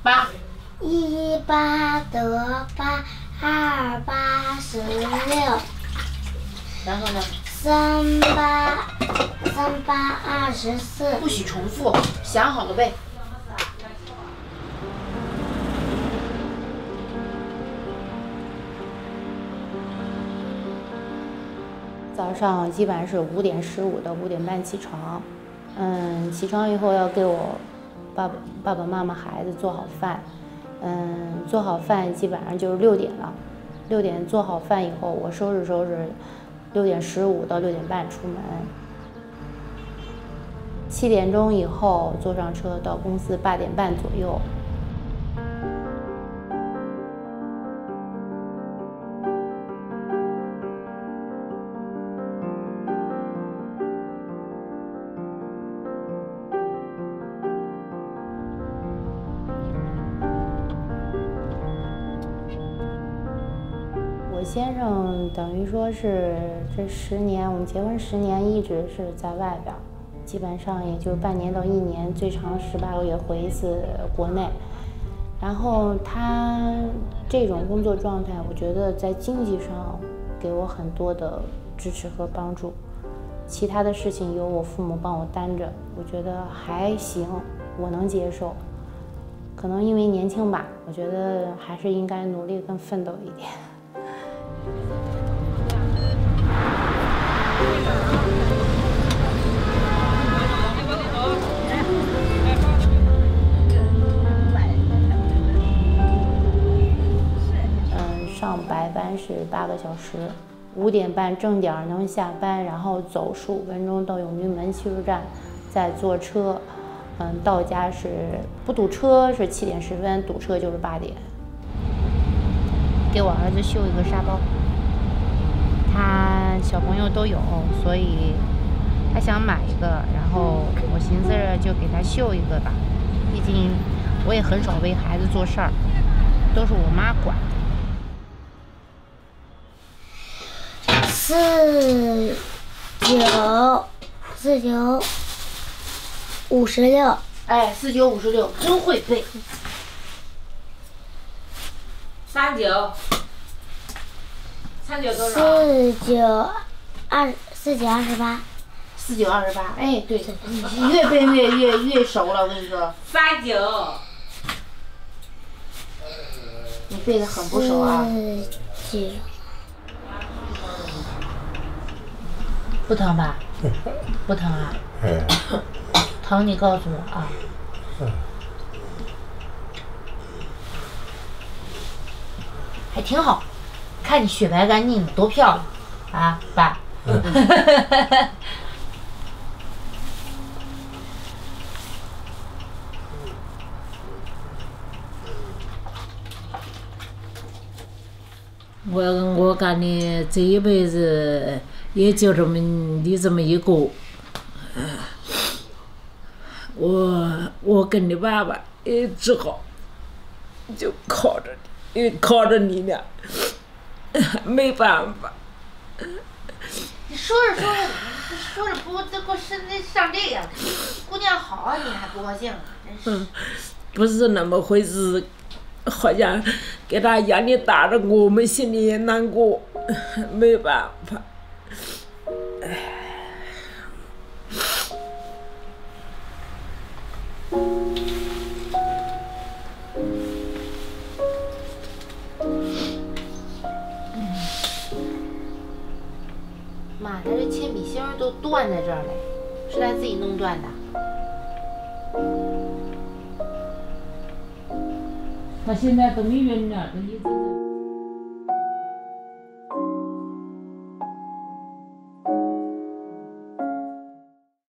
8。 1、8得8，2、8、16。 然后呢 ？3、8、24。 不许重复，想好了背。早上基本上是5点15到5点半起床，起床以后要给我爸爸妈妈孩子做好饭，做好饭基本上就是6点了，6点做好饭以后，我收拾6点15到6点半出门，7点钟以后坐上车到公司8点半左右。我先生等于说是这10年，我们结婚10年一直是在外边，基本上也就半年到1年，最长18个月回一次国内。然后他这种工作状态，我觉得在经济上给我很多的支持和帮助，其他的事情由我父母帮我担着，我觉得还行，我能接受。可能因为年轻吧，我觉得还是应该努力更奋斗一点。上白班是8个小时，5点半正点能下班，然后走15分钟到永定门汽车站，再坐车，到家是不堵车是7点10分，堵车就是8点。给我儿子绣一个沙包，他小朋友都有，所以他想买一个，然后我寻思着就给他绣一个吧，毕竟我也很少为孩子做事儿，都是我妈管。 4、9、56。 哎，4、9、56，真会背。 39多少 ？4、9、28。 4、9、28，哎，对，你越背越熟了，我跟你说。 39。 你背得很不熟啊。 4、9。 不疼吧？不疼啊？疼你告诉我啊。还挺好，看你雪白干净的，多漂亮啊，爸。 我干的这一辈子也就你这么一个，我跟你爸爸也只好就靠着你俩，没办法。 你说着不，这给我上这样，姑娘好啊，你还不高兴啊？真是。 不是那么回事，好像给他压力大了，我们心里也难过，没办法。 妈，他这铅笔芯都断在这儿嘞，是他自己弄断的。 他现在都没晕了，都一直。